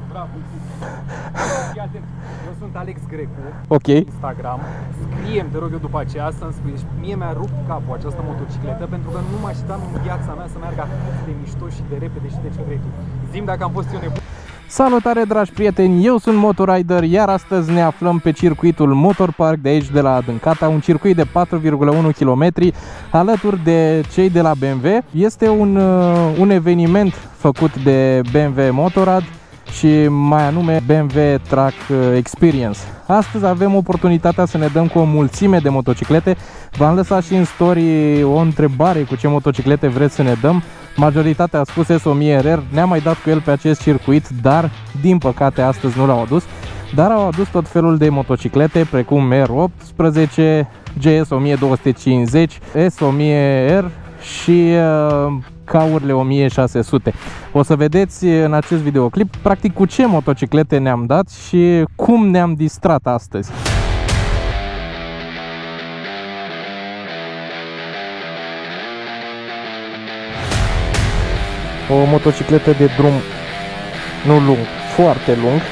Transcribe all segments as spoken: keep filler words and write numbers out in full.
Bravo. Fii atent. Eu sunt Alex Grecu. Ok. Instagram. Scrie-mi, te rog eu, după aceea să-mi spui. Mie mi-a rupt capul această motocicletă pentru că nu mă așteptam în viața mea să meargă atât de mișto și de repede și de ce vrei tu. Zi-mi dacă am fost eu nebun. Salutare, dragi prieteni, eu sunt Motorider, iar astăzi ne aflăm pe circuitul Motor Park de aici, de la Adâncata, un circuit de patru virgulă unu kilometri, alături de cei de la B M W. Este un, un eveniment făcut de B M W Motorrad și mai anume B M W Track Experience. Astăzi avem oportunitatea să ne dăm cu o mulțime de motociclete. V-am lăsat și în story o întrebare cu ce motociclete vreți să ne dăm. Majoritatea a spus S o mie R R, ne-am mai dat cu el pe acest circuit, dar din păcate astăzi nu l-au adus. Dar au adus tot felul de motociclete precum R optsprezece, G S o mie două sute cincizeci, S o mie R și uh, K-urile o mie șase sute. O să vedeți în acest videoclip practic cu ce motociclete ne-am dat și cum ne-am distrat astăzi. O motocicletă de drum nu lung, foarte lung.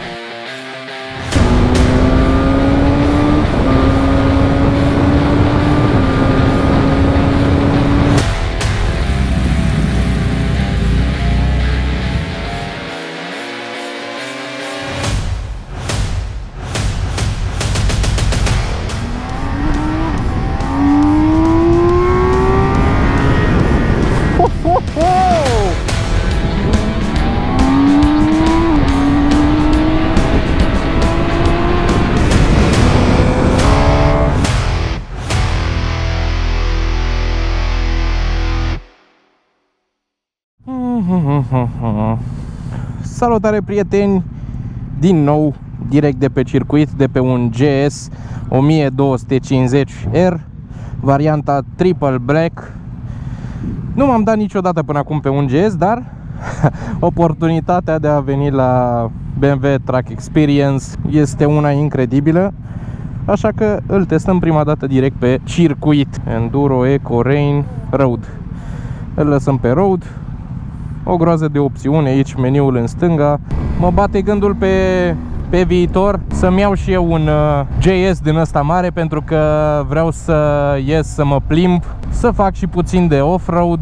Salutare, prieteni, din nou direct de pe circuit, de pe un G S o mie două sute cincizeci R, varianta Triple Black. Nu m-am dat niciodată până acum pe un G S, dar oportunitatea de a veni la B M W Track Experience este una incredibilă, așa că îl testăm prima dată direct pe circuit. Enduro, Eco, Rain, Road. Îl lăsăm pe Road. O groază de opțiuni aici, meniul în stânga. Mă bate gândul pe, pe viitor să-mi iau și eu un uh, G S din ăsta mare, pentru că vreau să ies, să mă plimb, să fac și puțin de off-road.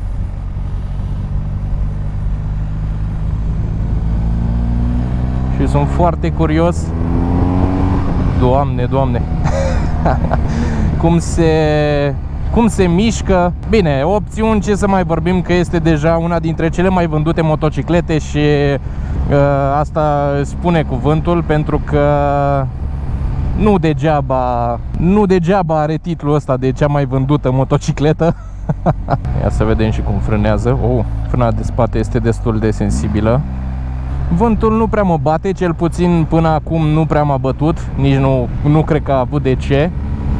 Și sunt foarte curios, Doamne, Doamne, cum se... cum se mișcă. Bine, opțiuni, ce să mai vorbim, că este deja una dintre cele mai vândute motociclete și uh, asta spune cuvântul, pentru că nu degeaba, nu degeaba are titlul ăsta de cea mai vândută motocicletă. Ia să vedem și cum frânează. Oh, frâna de spate este destul de sensibilă. Vântul nu prea mă bate, cel puțin până acum nu prea m-a bătut, nici nu, nu cred că a avut de ce.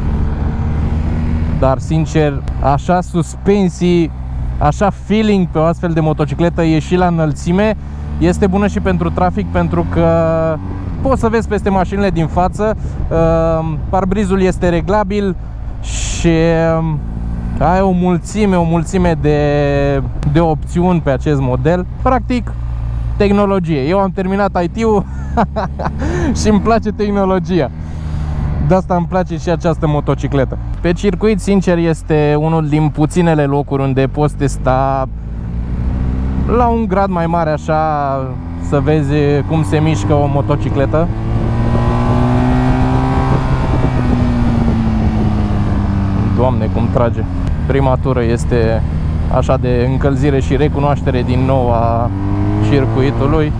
Dar sincer, așa suspensii, așa feeling pe o astfel de motocicletă, e și la înălțime, este bună și pentru trafic, pentru că poți să vezi peste mașinile din față. Parbrizul este reglabil și ai o mulțime, o mulțime de, de opțiuni pe acest model. Practic, tehnologie. Eu am terminat I T-ul și îmi place tehnologia. De asta îmi place și această motocicletă. Pe circuit, sincer, este unul din puținele locuri unde poți testa la un grad mai mare, așa, să vezi cum se mișcă o motocicletă. Doamne, cum trage! Prima tură este așa de încălzire și recunoaștere din nou a circuitului.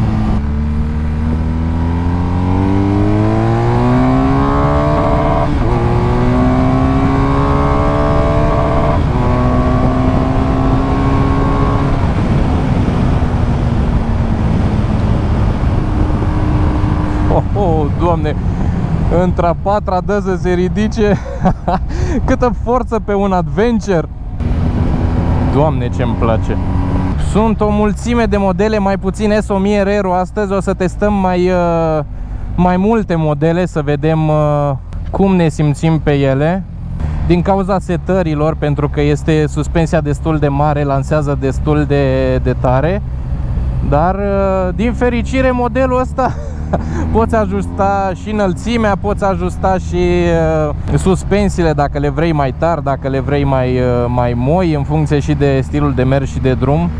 Oh, Doamne, între a patra dă să se ridice. Câtă forță pe un adventure. Doamne, ce-mi place. Sunt o mulțime de modele, mai puțin S o mie R R. Astăzi o să testăm mai, mai multe modele, să vedem cum ne simțim pe ele. Din cauza setărilor, pentru că este suspensia destul de mare, lansează destul de, de tare. Dar din fericire modelul ăsta poți ajusta și înălțimea, poți ajusta și suspensiile dacă le vrei mai tari, dacă le vrei mai, mai moi, în funcție și de stilul de mers și de drum.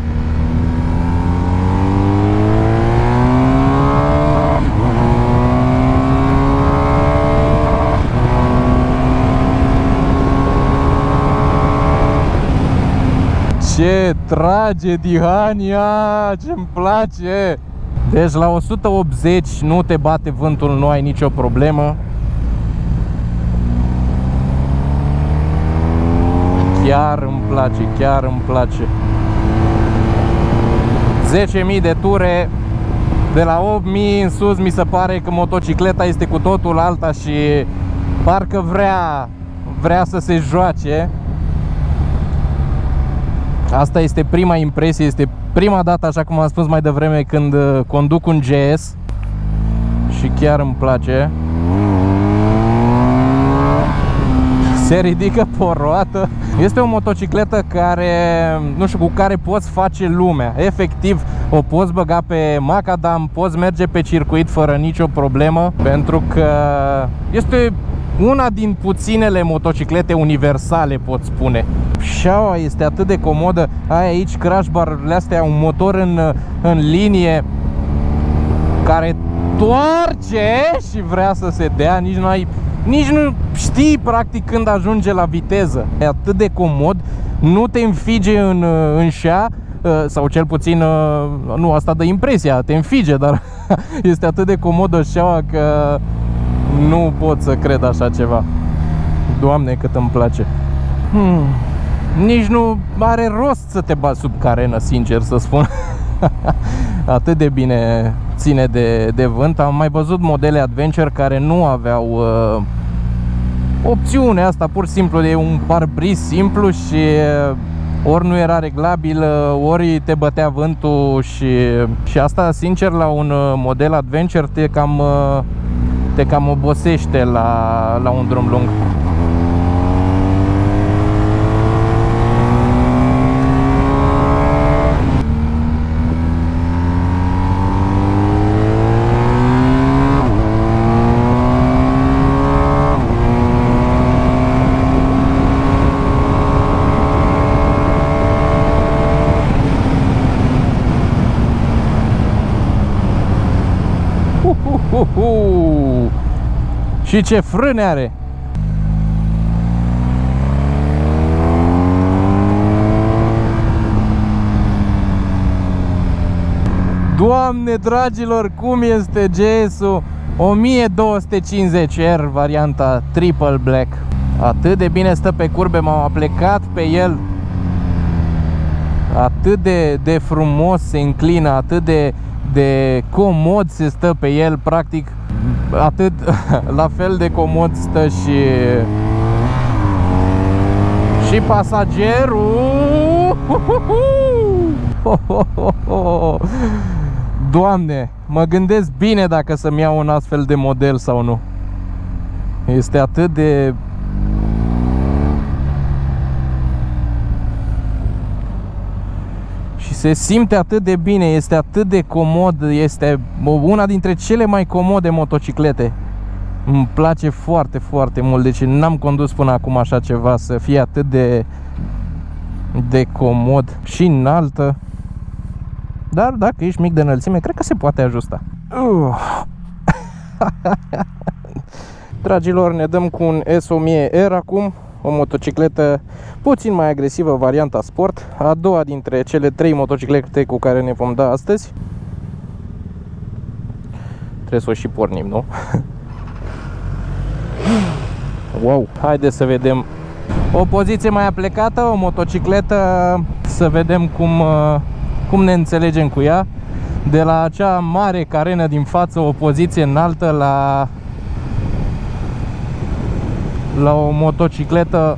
Ce trage Dihania, ce-mi place! Deci la o sută optzeci nu te bate vântul, nu ai nicio problemă. Chiar îmi place, chiar îmi place. zece mii de ture, de la opt mii în sus mi se pare că motocicleta este cu totul alta și parcă vrea, vrea să se joace. Asta este prima impresie, este prima dată, așa cum am spus mai devreme, când conduc un G S și chiar îmi place. Se ridică pe o roată. Este o motocicletă care, nu știu, cu care poți face lumea. Efectiv, o poți băga pe macadam, poți merge pe circuit fără nicio problemă, pentru că este una din puținele motociclete universale, pot spune. Șaua este atât de comodă. Ai aici crash bar-urile astea, un motor în, în linie care toarce și vrea să se dea. Nici nu ai, nici nu știi practic când ajunge la viteză. E atât de comod, nu te înfige în, în șa, sau cel puțin, nu, asta dă impresia, te înfige, dar este atât de comodă șaua că nu pot să cred așa ceva. Doamne, cât îmi place. Hmm. Nici nu are rost să te bați sub carenă, sincer să spun. Atât de bine ține de, de vânt. Am mai văzut modele Adventure care nu aveau uh, opțiunea asta, pur și simplu de un parbriz simplu și uh, ori nu era reglabil, ori te bătea vântul și, și asta, sincer, la un model Adventure te cam, te cam obosește la, la un drum lung. Uhuhu. Și ce frâne are! Doamne, dragilor, cum este G S-ul o mie două sute cincizeci R, varianta Triple Black. Atât de bine stă pe curbe, m-am aplecat pe el. Atât de, de frumos se înclină, atât de de comod se stă pe el, practic atât, la fel de comod stă și și pasagerul. Doamne, mă gândesc bine dacă să-mi iau un astfel de model sau nu. Este atât de se simte atât de bine, este atât de comod, este una dintre cele mai comode motociclete. Îmi place foarte, foarte mult, deci n-am condus până acum așa ceva, să fie atât de de comod și înaltă. Dar dacă ești mic de înălțime, cred că se poate ajusta. Uh. Dragilor, ne dăm cu un S o mie R acum. O motocicletă puțin mai agresivă, varianta Sport, a doua dintre cele trei motociclete cu care ne vom da astăzi. Trebuie să o și pornim, nu? Wow! Haideți să vedem o poziție mai aplecată, o motocicletă, să vedem cum, cum ne înțelegem cu ea. De la acea mare carenă din față, o poziție înaltă, la la o motocicletă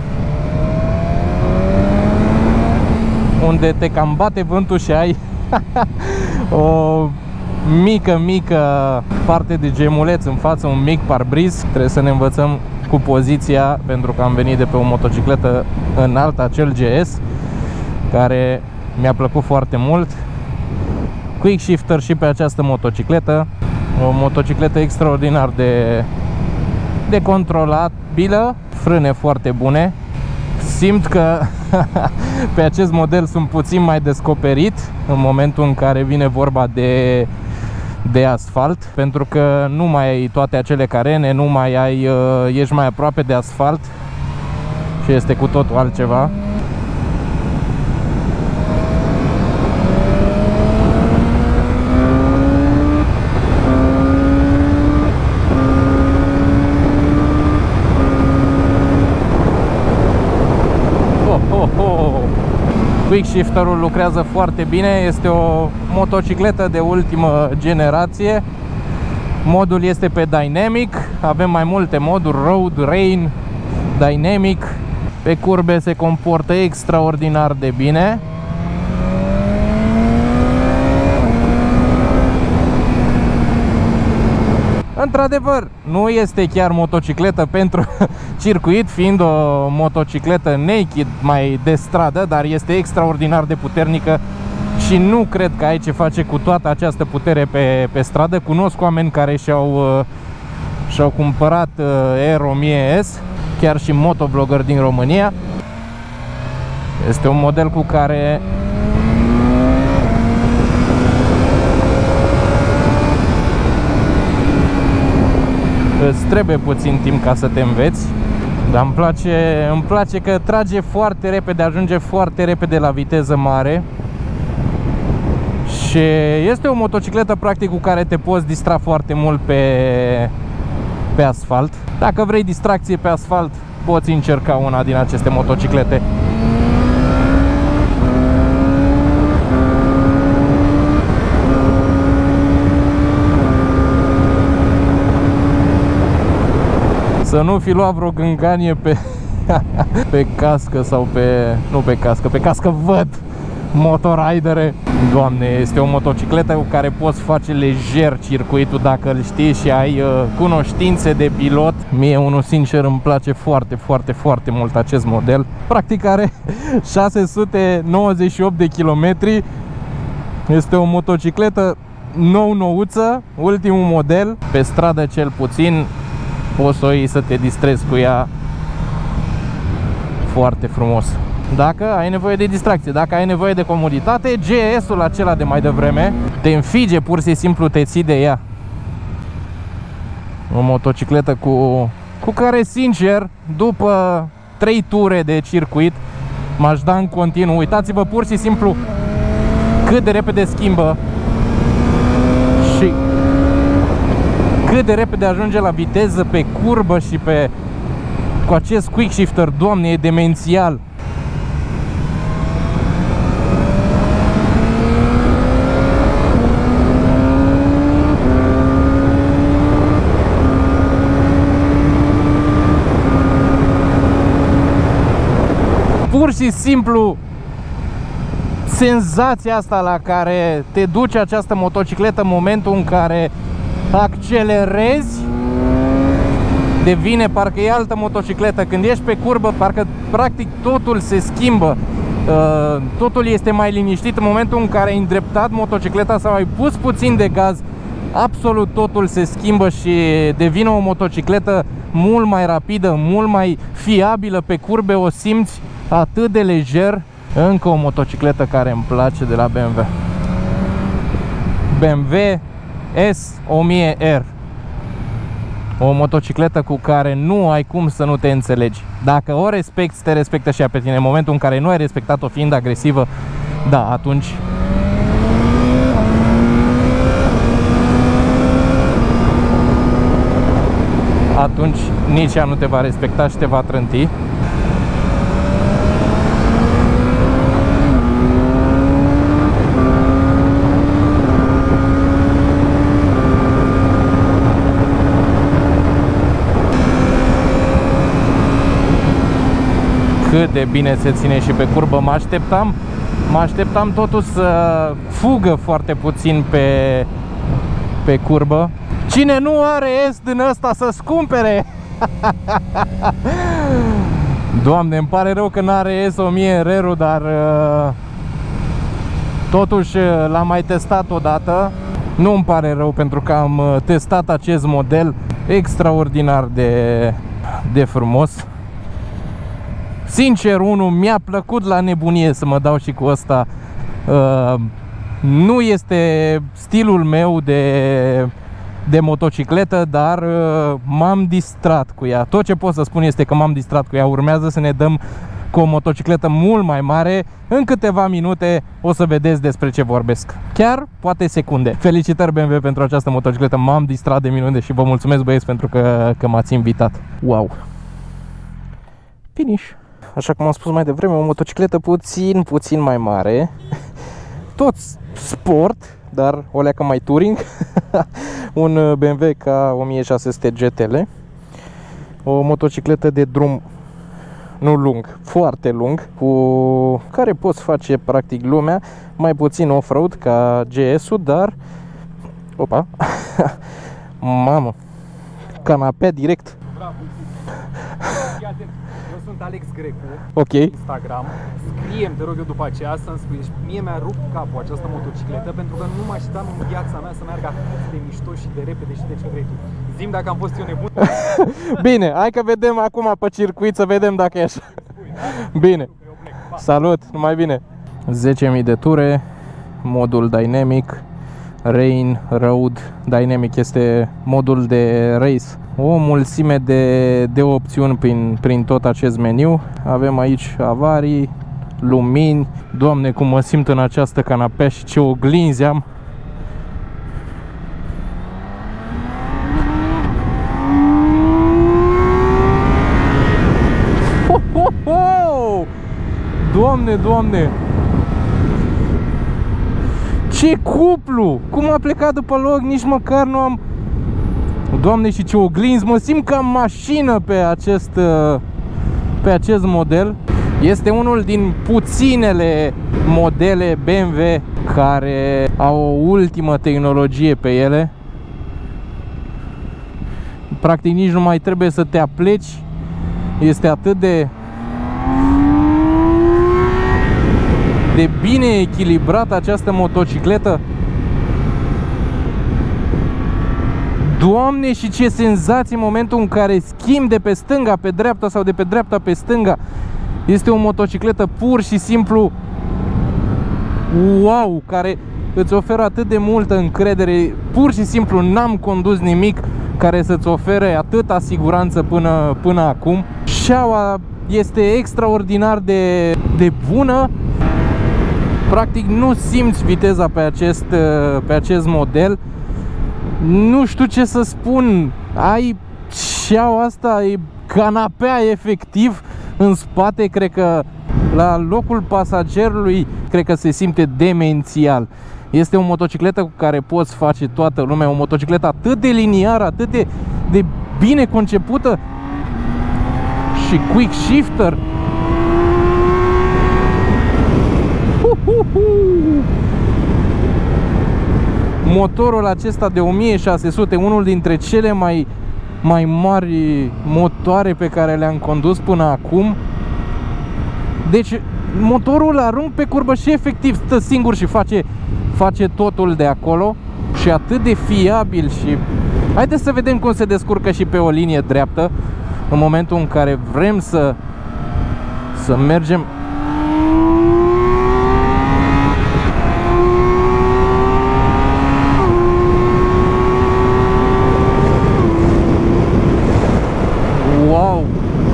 unde te cam bate vântul și ai o mică, mică parte de gemuleț în față, un mic parbriz. Trebuie să ne învățăm cu poziția, pentru că am venit de pe o motocicletă înaltă, acel G S, care mi-a plăcut foarte mult. quick shifter și pe această motocicletă. O motocicletă extraordinar de, de controlabilă, frâne foarte bune. Simt că pe acest model sunt puțin mai descoperit în momentul în care vine vorba de, de asfalt, pentru că nu mai ai toate acele carene, nu mai ai, ești mai aproape de asfalt și este cu totul altceva. Quick shifterul lucrează foarte bine, este o motocicletă de ultimă generație. Modul este pe Dynamic, avem mai multe moduri, Road, Rain, Dynamic. Pe curbe se comportă extraordinar de bine. Într-adevăr, nu este chiar motocicletă pentru circuit, fiind o motocicletă naked, mai de stradă, dar este extraordinar de puternică și nu cred că ai ce face cu toată această putere pe, pe stradă. Cunosc oameni care și-au și-au cumpărat R o mie S, chiar și motovlogger din România. Este un model cu care îți trebuie puțin timp ca să te înveți, dar îmi place, îmi place că trage foarte repede, ajunge foarte repede la viteză mare și este o motocicletă practic cu care te poți distra foarte mult pe, pe asfalt. Dacă vrei distracție pe asfalt, poți încerca una din aceste motociclete. Să nu fi luat vreo gânganie pe, pe cască sau pe... nu pe cască, pe cască văd motoridere. Doamne, este o motocicletă cu care poți face lejer circuitul dacă îl știi și ai uh, cunoștințe de pilot. Mie, unul sincer, îmi place foarte, foarte, foarte mult acest model. Practic are șase sute nouăzeci și opt de kilometri. Este o motocicletă nou-nouță, ultimul model, pe stradă cel puțin. Poți să o iei să te distrezi cu ea foarte frumos. Dacă ai nevoie de distracție, dacă ai nevoie de comoditate, G S-ul acela de mai devreme te înfige, pur și simplu te ții de ea. O motocicletă cu, cu care, sincer, după trei ture de circuit m-aș da în continuu. Uitați-vă pur și simplu cât de repede schimbă și cât de repede ajunge la viteză pe curbă și pe... cu acest quick shifter, Doamne, e demențial. Pur și simplu senzația asta la care te duce această motocicletă în momentul în care accelerezi, devine parcă e altă motocicletă. Când ești pe curbă, parcă practic totul se schimbă, totul este mai liniștit. În momentul în care ai îndreptat motocicleta sau ai pus puțin de gaz, absolut totul se schimbă și devine o motocicletă mult mai rapidă, mult mai fiabilă. Pe curbe o simți atât de lejer. Încă o motocicletă care îmi place de la B M W, B M W S o mie R. O motocicletă cu care nu ai cum să nu te înțelegi. Dacă o respecti, te respectă și ea pe tine. În momentul în care nu ai respectat-o fiind agresivă, da, atunci atunci nici ea nu te va respecta și te va trânti. Cât de bine se ține și pe curbă. Mă așteptam, mă așteptam totuși să fugă foarte puțin pe, pe curbă. Cine nu are S din ăsta să-ți cumpere? Doamne, îmi pare rău că n-are S o mie R-ul, dar uh, Totuși l-am mai testat odată. Nu îmi pare rău pentru că am testat acest model extraordinar de, de frumos. Sincer, unul mi-a plăcut la nebunie să mă dau și cu ăsta. Uh, nu este stilul meu de, de motocicletă, dar uh, m-am distrat cu ea. Tot ce pot să spun este că m-am distrat cu ea. Urmează să ne dăm cu o motocicletă mult mai mare. În câteva minute o să vedeți despre ce vorbesc. Chiar poate secunde. Felicitări B M W pentru această motocicletă. M-am distrat de minune și vă mulțumesc, băieți, pentru că, că m-ați invitat. Wow! Finish! Așa cum am spus mai devreme, o motocicletă puțin, puțin mai mare. Tot sport, dar o leacă mai touring. Un B M W K o mie șase sute G T L. O motocicletă de drum nu lung, foarte lung, cu care poți face practic lumea, mai puțin off-road ca G S-ul, dar opa. Mamă, canapea direct. Bravo. Eu sunt Alex Grecu, ok. Instagram. Scrie-mi, te rog eu, după aceea să-mi spui. Deci mie mi-a rupt capul această motocicletă, pentru că nu mă așteptam în viața mea să meargă atât de mișto și de repede și de ce vrei tu. Zi-mi dacă am fost eu nebun. Bine, hai că vedem acum pe circuit, să vedem dacă e așa. Bine. Salut, numai bine. zece mii de ture, modul Dynamic, Rain, Road. Dynamic este modul de race. O mulțime de, de opțiuni prin, prin tot acest meniu. Avem aici avarii, lumini. Doamne, cum mă simt în această canapea și ce oglinzi am. Ho, ho, ho! Doamne, Doamne! Ce cuplu! Cum a plecat după loc, nici măcar nu am... Doamne, și ce oglinzi! Mă simt ca mașină pe acest, pe acest model. Este unul din puținele modele B M W care au o ultimă tehnologie pe ele. Practic nici nu mai trebuie să te apleci. Este atât de de bine echilibrată această motocicletă. Doamne, și ce senzație în momentul în care schimbi de pe stânga pe dreapta sau de pe dreapta pe stânga. Este o motocicletă pur și simplu wow, care îți oferă atât de multă încredere. Pur și simplu n-am condus nimic care să-ți ofere atâta siguranță până, până acum. Șaua este extraordinar de, de bună. Practic nu simți viteza pe acest, pe acest model. Nu știu ce să spun. Ai șaua asta, e canapea efectiv în spate. Cred că la locul pasagerului cred că se simte demențial. Este o motocicletă cu care poți face toată lumea. O motocicletă atât de liniară, atât de, de bine concepută. Și quick shifter. Motorul acesta de o mie șase sute, unul dintre cele mai, mai mari motoare pe care le-am condus până acum. Deci motorul arunc pe curbă și efectiv stă singur și face, face totul de acolo. Și atât de fiabil. Și haideți să vedem cum se descurcă și pe o linie dreaptă în momentul în care vrem să, să mergem. Wow!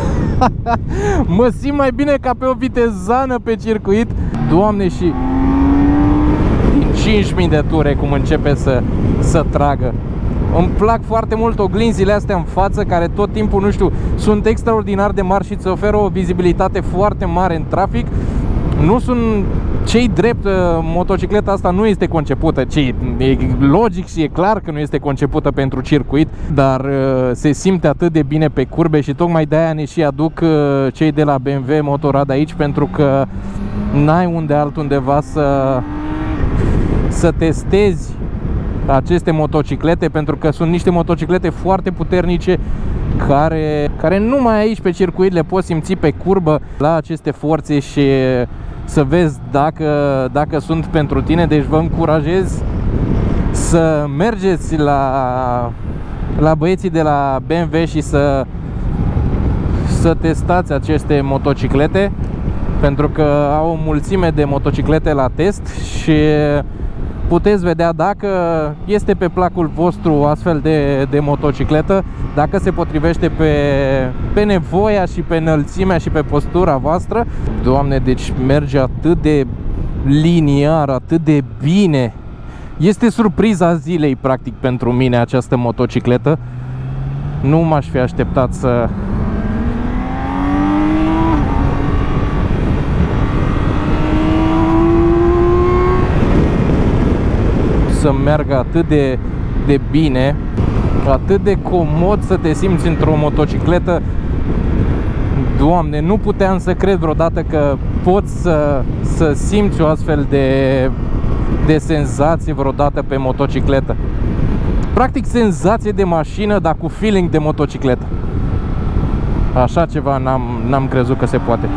Mă simt mai bine ca pe o vitezană pe circuit. Doamne, și din cinci mii de ture cum începe să, să tragă. Îmi plac foarte mult oglinzile astea în față, care tot timpul, nu știu, sunt extraordinar de mari și îți oferă o vizibilitate foarte mare în trafic. Nu sunt cei drept, motocicleta asta nu este concepută, ci e logic și e clar că nu este concepută pentru circuit, dar se simte atât de bine pe curbe și tocmai de-aia ne și aduc cei de la B M W Motorrad aici, pentru că n-ai unde altundeva să, să testezi aceste motociclete, pentru că sunt niște motociclete foarte puternice care, care numai aici pe circuit le poți simți pe curbă la aceste forțe și să vezi dacă, dacă sunt pentru tine. Deci vă încurajez să mergeți la, la băieții de la B M W și să, să testați aceste motociclete, pentru că au o mulțime de motociclete la test și puteți vedea dacă este pe placul vostru astfel de, de motocicletă, dacă se potrivește pe, pe nevoia și pe înălțimea și pe postura voastră. Doamne, deci merge atât de liniar, atât de bine. Este surpriza zilei, practic, pentru mine această motocicletă. Nu m-aș fi așteptat să... să meargă atât de, de bine, atât de comod să te simți într-o motocicletă. Doamne, nu puteam să cred vreodată că poți să, să simți o astfel de, de senzație vreodată pe motocicletă. Practic senzație de mașină, dar cu feeling de motocicletă. Așa ceva n-am, n-am crezut că se poate.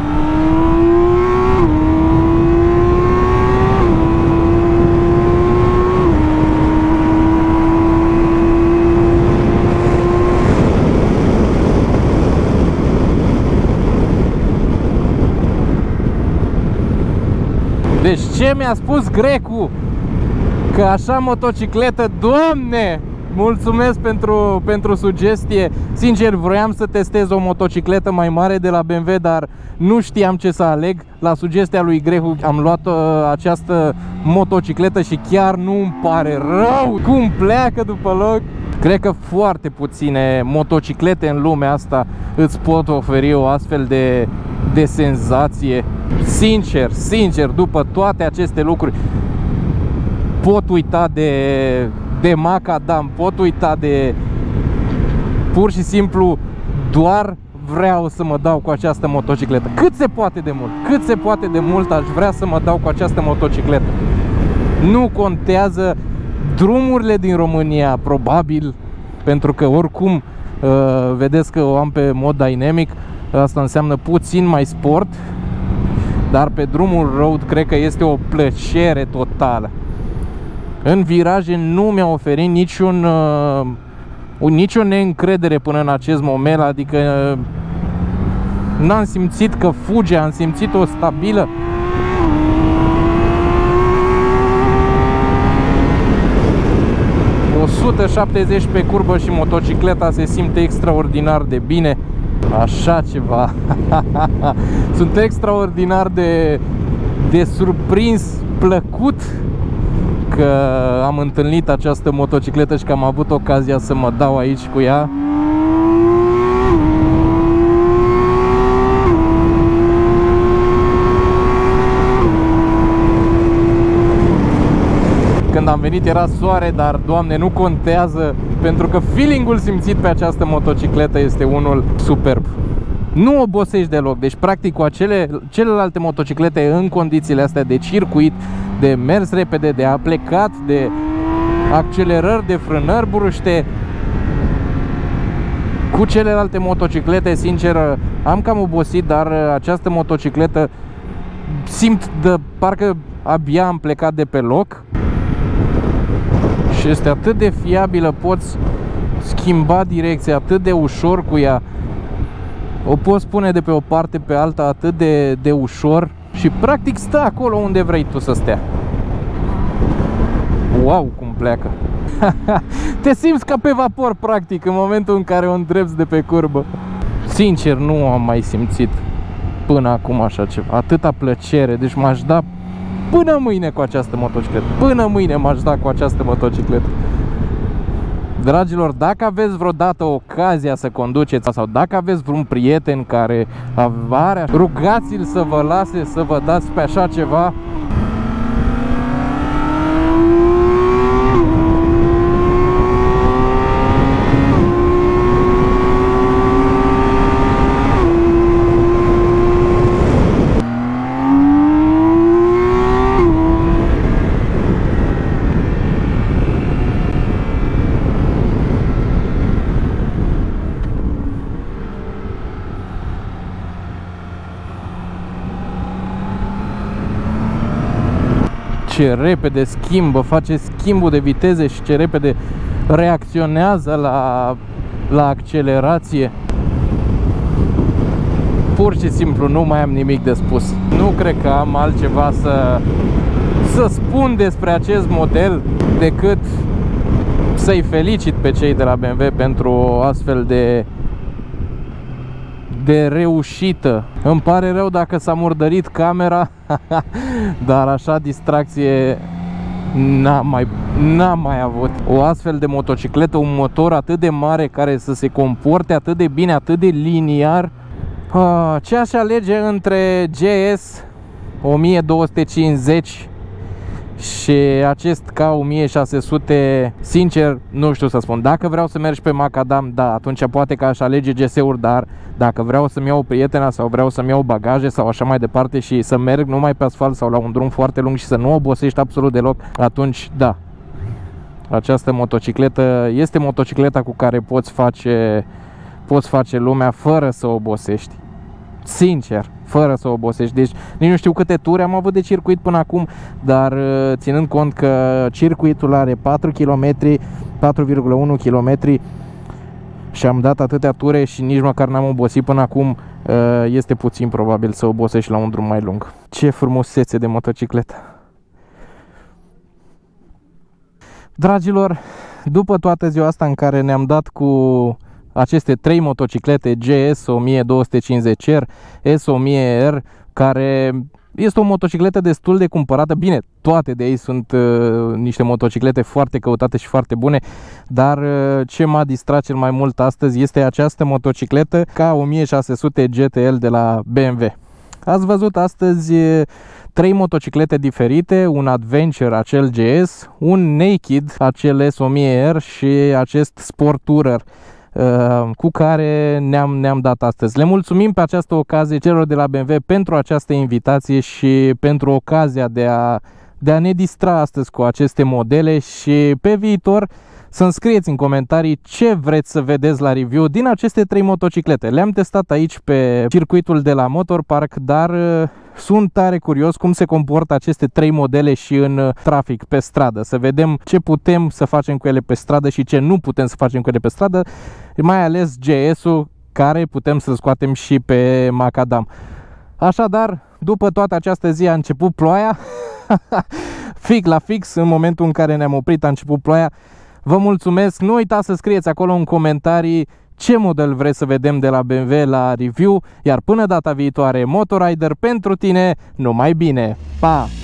Deci ce mi-a spus Grecu? Că așa motocicletă, Doamne! Mulțumesc pentru, pentru sugestie. Sincer, vroiam să testez o motocicletă mai mare de la B M W, dar nu știam ce să aleg. La sugestia lui Grecu am luat uh, această motocicletă și chiar nu îmi pare rău cum pleacă după loc. Cred că foarte puține motociclete în lumea asta îți pot oferi o astfel de, de senzație. Sincer, sincer, după toate aceste lucruri pot uita de, de macadam, pot uita de... Pur și simplu doar vreau să mă dau cu această motocicletă. Cât se poate de mult, cât se poate de mult aș vrea să mă dau cu această motocicletă. Nu contează drumurile din România, probabil, pentru că oricum vedeți că o am pe mod dynamic. Asta înseamnă puțin mai sport, dar pe drumul road cred că este o plăcere totală. În viraje nu mi-a oferit niciun, uh, nicio neîncredere până în acest moment, adică uh, n-am simțit că fuge, am simțit-o stabilă. o sută șaptezeci pe curbă și motocicleta se simte extraordinar de bine. Așa ceva. Sunt extraordinar de, de surprins, plăcut că am întâlnit această motocicletă și că am avut ocazia să mă dau aici cu ea. Când am venit era soare, dar Doamne, nu contează, pentru că feeling-ul simțit pe această motocicletă este unul superb. Nu obosești deloc, deci practic cu acele, celelalte motociclete în condițiile astea de circuit, de mers repede, de aplecat, de accelerări, de frânări bruște, cu celelalte motociclete, sincer, am cam obosit, dar această motocicletă simt de parcă abia am plecat de pe loc. Și este atât de fiabilă, poți schimba direcția atât de ușor cu ea. O poți pune de pe o parte pe alta atât de, de ușor și practic stă acolo unde vrei tu să stea. Wow, cum pleacă! Te simți ca pe vapor, practic, în momentul în care o îndrepți de pe curbă. Sincer, nu am mai simțit până acum așa ceva, atâta plăcere, deci m-aș da până mâine cu această motocicletă. Până mâine m-aș da cu această motocicletă. Dragilor, dacă aveți vreodată ocazia să conduceți sau dacă aveți vreun prieten care are, rugați-l să vă lase să vă dați pe așa ceva. Ce repede schimbă, face schimbul de viteze și ce repede reacționează la, la accelerație. Pur și simplu nu mai am nimic de spus. Nu cred că am altceva să, să spun despre acest model decât să-i felicit pe cei de la B M W pentru o astfel de de reușită. Îmi pare rău dacă s-a murdărit camera, dar așa distracție n-am mai, n-am mai avut. O astfel de motocicletă, un motor atât de mare care să se comporte atât de bine, atât de liniar. Ah, ce aș alege între G S o mie două sute cincizeci și acest K o mie șase sute? Sincer, nu știu să spun. Dacă vreau să mergi pe macadam, da, atunci poate că aș alege G S-uri, dar dacă vreau să-mi iau prietena sau vreau să-mi iau bagaje sau așa mai departe și să merg numai pe asfalt sau la un drum foarte lung și să nu obosești absolut deloc, atunci da, această motocicletă este motocicleta cu care poți face, poți face lumea fără să obosești. Sincer, fără să obosești. Deci nici nu știu câte ture am avut de circuit până acum, dar ținând cont că circuitul are patru kilometri, patru virgulă unu kilometri și am dat atâtea ture și nici măcar n-am obosit până acum, este puțin probabil să obosești la un drum mai lung. Ce frumusețe de motocicletă! Dragilor, după toată ziua asta în care ne-am dat cu aceste trei motociclete, G S o mie două sute cincizeci R, S o mie R, care este o motocicletă destul de cumpărată. Bine, toate de ei sunt uh, niște motociclete foarte căutate și foarte bune, dar uh, ce m-a distrat cel mai mult astăzi este această motocicletă K o mie șase sute G T L de la B M W. Ați văzut astăzi uh, trei motociclete diferite, un Adventure, acel G S, un Naked, acel S o mie R și acest Sport Tourer cu care ne-am ne-am dat astăzi. Le mulțumim pe această ocazie celor de la B M W pentru această invitație și pentru ocazia de a, de a ne distra astăzi cu aceste modele și pe viitor să-mi scrieți în comentarii ce vreți să vedeți la review din aceste trei motociclete. Le-am testat aici pe circuitul de la Motor Park, dar uh, sunt tare curios cum se comportă aceste trei modele și în uh, trafic, pe stradă. Să vedem ce putem să facem cu ele pe stradă și ce nu putem să facem cu ele pe stradă, mai ales G S-ul, care putem să-l scoatem și pe macadam. Așadar, după toată această zi a început ploaia, fix la fix, în momentul în care ne-am oprit a început ploaia. Vă mulțumesc, nu uitați să scrieți acolo în comentarii ce model vreți să vedem de la B M W la review, iar până data viitoare, Motorider pentru tine, numai bine! Pa!